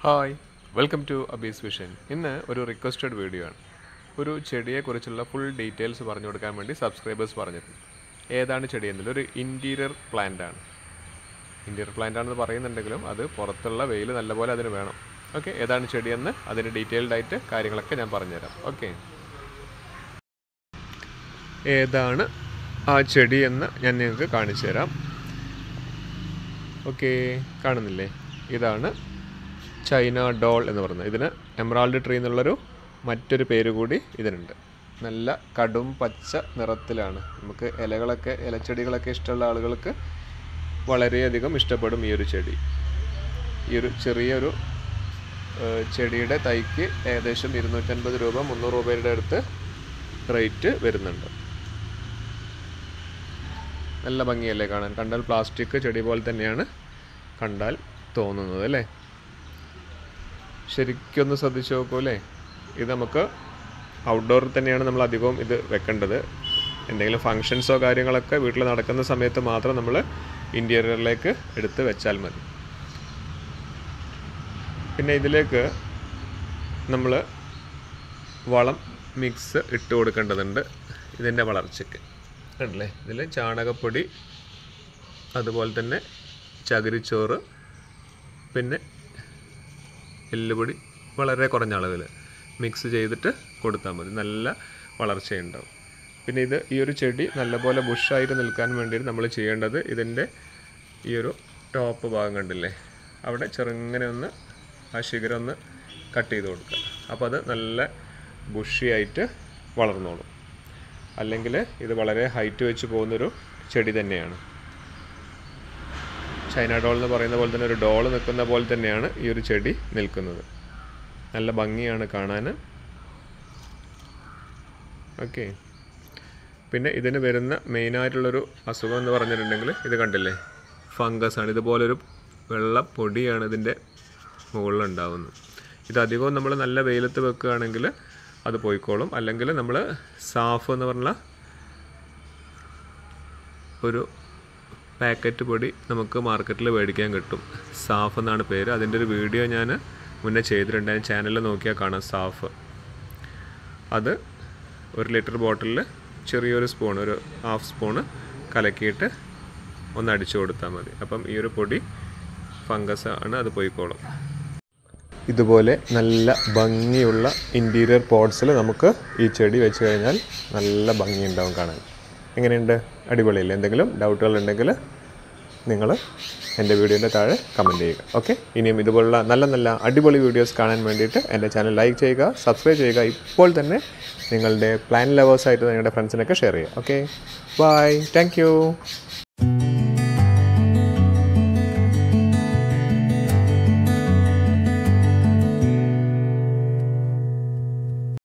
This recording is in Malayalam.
Hi welcome to Abees vision. ഇന്ന് ഒരു റിക്വസ്റ്റഡ് വീഡിയോ ആണ്. ഒരു ചെടിയെക്കുറിച്ചുള്ള ഫുൾ ഡീറ്റെയിൽസ് പറഞ്ഞു കൊടുക്കാൻ വേണ്ടി സബ്സ്ക്രൈബേഴ്സ് പറഞ്ഞിട്ടുണ്ട്. ഏതാണ് ചെടി എന്നുള്ളത് ഒരു ഇൻറ്റീരിയർ പ്ലാന്റ് ആണ്. ഇൻറ്റീരിയർ പ്ലാന്റ് ആണെന്ന് പറയുന്നുണ്ടെങ്കിലും അത് പുറത്തുള്ള വെയിൽ നല്ലപോലെ അതിന് വേണം. ഓക്കെ, ഏതാണ് ചെടിയെന്ന് അതിന് ഡീറ്റെയിൽഡ് ആയിട്ട് കാര്യങ്ങളൊക്കെ ഞാൻ പറഞ്ഞുതരാം. ഓക്കെ, ഏതാണ് ആ ചെടിയെന്ന് ഞാൻ നിങ്ങൾക്ക് കാണിച്ചു തരാം. ഓക്കെ, കാണുന്നില്ലേ? ഇതാണ് ചൈന ഡോൾ എന്ന് പറയുന്നത്. ഇതിന് എമറാൾഡ് ട്രീ എന്നുള്ളൊരു മറ്റൊരു പേര് കൂടി ഇതിനുണ്ട്. നല്ല കടും പച്ച നിറത്തിലാണ്. നമുക്ക് ഇലച്ചെടികളൊക്കെ ഇഷ്ടമുള്ള ആളുകൾക്ക് വളരെയധികം ഇഷ്ടപ്പെടും ഈ ഒരു ചെടി. ഈ ഒരു ചെറിയൊരു ചെടിയുടെ തൈക്ക് ഏകദേശം 250 രൂപ 300 രൂപയുടെ അടുത്ത് റേറ്റ് വരുന്നുണ്ട്. നല്ല ഭംഗിയല്ലേ കാണാൻ? കണ്ടാൽ പ്ലാസ്റ്റിക് ചെടി പോലെ തന്നെയാണ് കണ്ടാൽ തോന്നുന്നത് അല്ലേ? ശരിക്കൊന്ന് ശ്രദ്ധിച്ച് നോക്കൂ അല്ലേ? ഇത് നമുക്ക് ഔട്ട്ഡോറിൽ തന്നെയാണ് നമ്മൾ അധികവും ഇത് വെക്കേണ്ടത്. എന്തെങ്കിലും ഫങ്ഷൻസോ കാര്യങ്ങളൊക്കെ വീട്ടിൽ നടക്കുന്ന സമയത്ത് മാത്രം നമ്മൾ ഇൻറ്റീരിയറിലേക്ക് എടുത്ത് വെച്ചാൽ മതി. പിന്നെ ഇതിലേക്ക് നമ്മൾ വളം മിക്സ് ഇട്ട് കൊടുക്കേണ്ടതുണ്ട് ഇതിൻ്റെ വളർച്ചയ്ക്ക്. അല്ലേ, ഇതിൽ ചാണകപ്പൊടി, അതുപോലെ തന്നെ ചകിരിച്ചോറ്, പിന്നെ എല്ലുപൊടി വളരെ കുറഞ്ഞ അളവിൽ മിക്സ് ചെയ്തിട്ട് കൊടുത്താൽ മതി. നല്ല വളർച്ചയുണ്ടാവും. പിന്നെ ഈ ഒരു ചെടി നല്ലപോലെ ബുഷായിട്ട് നിൽക്കാൻ വേണ്ടിയിട്ട് നമ്മൾ ചെയ്യേണ്ടത്, ഇതിൻ്റെ ഈ ഒരു ടോപ്പ് ഭാഗം കണ്ടില്ലേ, അവിടെ ചെറുങ്ങനെ ഒന്ന് ആ ശിഖരം ഒന്ന് കട്ട് ചെയ്ത് കൊടുക്കുക. അപ്പോൾ അത് നല്ല ബുഷിയായിട്ട് വളർന്നോളും. അല്ലെങ്കിൽ ഇത് വളരെ ഹൈറ്റ് വെച്ച് പോകുന്നൊരു ചെടി തന്നെയാണ്. ചൈന ഡോൾ എന്ന് പറയുന്ന പോലെ തന്നെ ഒരു ഡോൾ നിൽക്കുന്ന പോലെ തന്നെയാണ് ഈ ഒരു ചെടി നിൽക്കുന്നത്. നല്ല ഭംഗിയാണ് കാണാൻ. ഓക്കെ, പിന്നെ ഇതിന് വരുന്ന മെയിനായിട്ടുള്ളൊരു അസുഖം എന്ന് പറഞ്ഞിട്ടുണ്ടെങ്കിൽ ഇത് കണ്ടില്ലേ, ഫംഗസ് ആണ്. ഇതുപോലൊരു വെള്ള പൊടിയാണ് ഇതിൻ്റെ മുകളിലുണ്ടാവുന്നത്. ഇതധികവും നമ്മൾ നല്ല വെയിലത്ത് വെക്കുകയാണെങ്കിൽ അത് പോയിക്കോളും. അല്ലെങ്കിൽ നമ്മൾ സാഫ് എന്ന് പറഞ്ഞ ഒരു പാക്കറ്റ് പൊടി നമുക്ക് മാർക്കറ്റിൽ മേടിക്കാൻ കിട്ടും. സാഫ് എന്നാണ് പേര്. അതിൻ്റെ ഒരു വീഡിയോ ഞാൻ മുന്നേ ചെയ്തിട്ടുണ്ട്. അതിന് ചാനലിൽ നോക്കിയാൽ കാണാം സാഫ്. അത് 1 ലിറ്റർ ബോട്ടിലിൽ ചെറിയൊരു സ്പൂൺ, ഒരു 1/2 സ്പൂണ് കലക്കിയിട്ട് ഒന്ന് അടിച്ചു കൊടുത്താൽ മതി. അപ്പം ഈ ഒരു പൊടി ഫംഗസ് ആണ്, അത് പോയിക്കോളും. ഇതുപോലെ നല്ല ഭംഗിയുള്ള ഇൻറ്റീരിയർ പോട്ട്സിൽ നമുക്ക് ഈ ചെടി വെച്ച് കഴിഞ്ഞാൽ നല്ല ഭംഗിയുണ്ടാവും കാണാൻ. എങ്ങനെയുണ്ട്? അടിപൊളിയല്ലേ? എന്തെങ്കിലും ഡൗട്ടുകൾ ഉണ്ടെങ്കിൽ നിങ്ങൾ എൻ്റെ വീഡിയോൻ്റെ താഴെ കമൻറ്റ് ചെയ്യുക. ഓക്കെ, ഇനിയും ഇതുപോലുള്ള നല്ല നല്ല അടിപൊളി വീഡിയോസ് കാണാൻ വേണ്ടിയിട്ട് എൻ്റെ ചാനൽ ലൈക്ക് ചെയ്യുക, സബ്സ്ക്രൈബ് ചെയ്യുക. ഇപ്പോൾ തന്നെ നിങ്ങളുടെ പ്ലാന്റ് ലവേഴ്സായിട്ട് നിങ്ങളുടെ ഫ്രണ്ട്സിനൊക്കെ ഷെയർ ചെയ്യുക. Okay, bye, thank U.